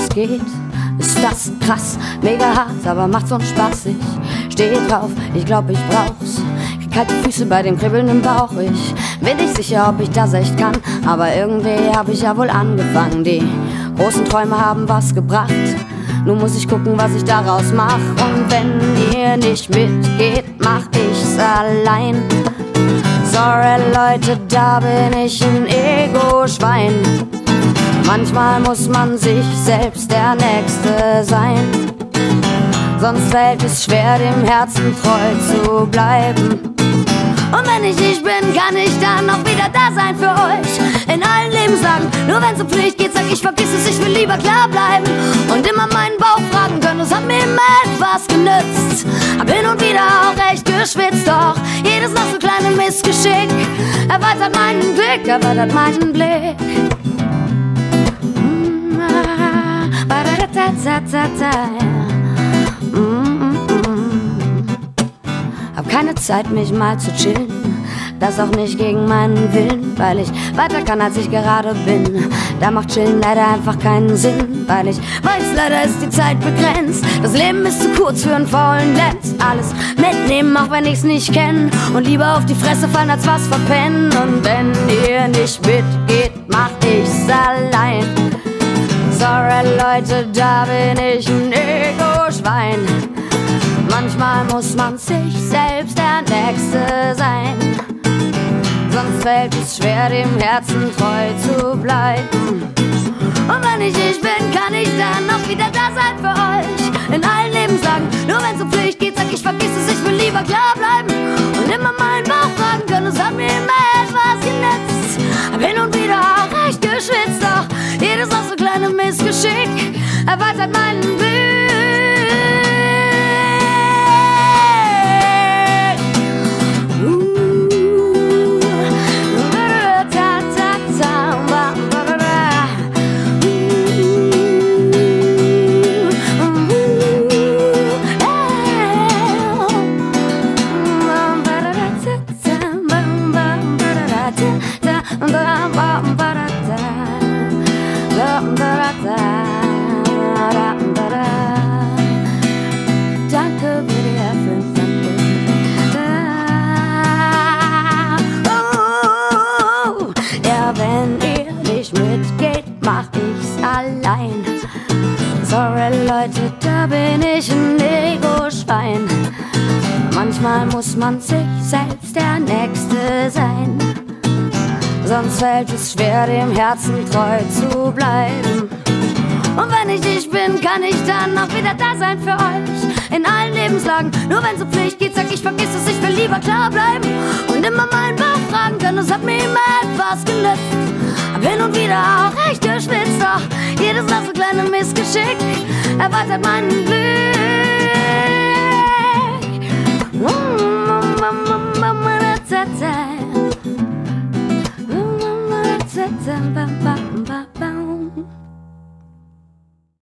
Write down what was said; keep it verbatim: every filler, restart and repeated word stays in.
geht. Ist das krass, mega hart, aber macht so Spaß. Ich stehe drauf, ich glaub, ich brauch's. Krieg kalte Füße bei dem Kribbeln im Bauch. Ich bin nicht sicher, ob ich das echt kann, aber irgendwie hab ich ja wohl angefangen. Die großen Träume haben was gebracht. Nun muss ich gucken, was ich daraus mach. Und wenn ihr nicht mitgeht, mach ich's allein. Sorry Leute, da bin ich ein Ego-Schwein. Manchmal muss man sich selbst der Nächste sein. Sonst fällt es schwer, dem Herzen treu zu bleiben. Und wenn ich ich bin, kann ich dann auch wieder da sein für euch. In allen Lebenslagen, nur wenn's um Pflicht geht, sag ich, vergiss es, ich will lieber klar bleiben. Und immer meinen Bauch fragen können, es hat mir immer etwas genützt. Hab hin und wieder auch echt geschwitzt, doch jedes noch so kleine Missgeschick erweitert meinen Blick, erweitert meinen Blick. Mm, ah, ba da da da da da. Mm, mm, mm. Hab keine Zeit, mich mal zu chillen, das auch nicht gegen meinen Willen, weil ich weiter kann, als ich gerade bin. Da macht Chillen leider einfach keinen Sinn, weil ich weiß, leider ist die Zeit begrenzt. Das Leben ist zu kurz für einen faulen Lenz. Alles mitnehmen, auch wenn ich's nicht kenn, und lieber auf die Fresse fallen, als was verpennen. Und wenn ihr nicht mitgeht, mach ich's allein. Sorry Leute, da bin ich ein Ego-Schwein. Manchmal muss man sich selbst der Nächste sein. Sonst fällt es schwer, dem Herzen treu zu bleiben. Und wenn ich ich bin, kann ich dann auch wieder da sein für euch. In allen Lebenslagen, nur wenn's um Pflicht geht, sag ich, vergiss es, ich will lieber klar bleiben. Und immer meinen Bauch fragen können, es hat mir immer etwas genützt. Hab hin und wieder auch echt geschwitzt, doch jedes noch so kleine Missgeschick erweitert meinen Blick. Danke für die F fünf. Oh, ja, wenn ihr nicht mitgeht, mach ich's allein. Sorry Leute, da bin ich ein Ego-Schwein. Manchmal muss man sich selbst der Nächste sein. Sonst fällt es schwer, dem Herzen treu zu bleiben. Und wenn ich ich bin, kann ich dann auch wieder da sein für euch. In allen Lebenslagen, nur wenn's um Pflicht geht, sag ich, vergiss es, ich will lieber klar bleiben. Und immer meinen Bauch fragen können, es hat mir immer etwas genützt. Hab hin und wieder auch echt geschwitzt, doch jedes noch so kleine Missgeschick erweitert meinen Blick.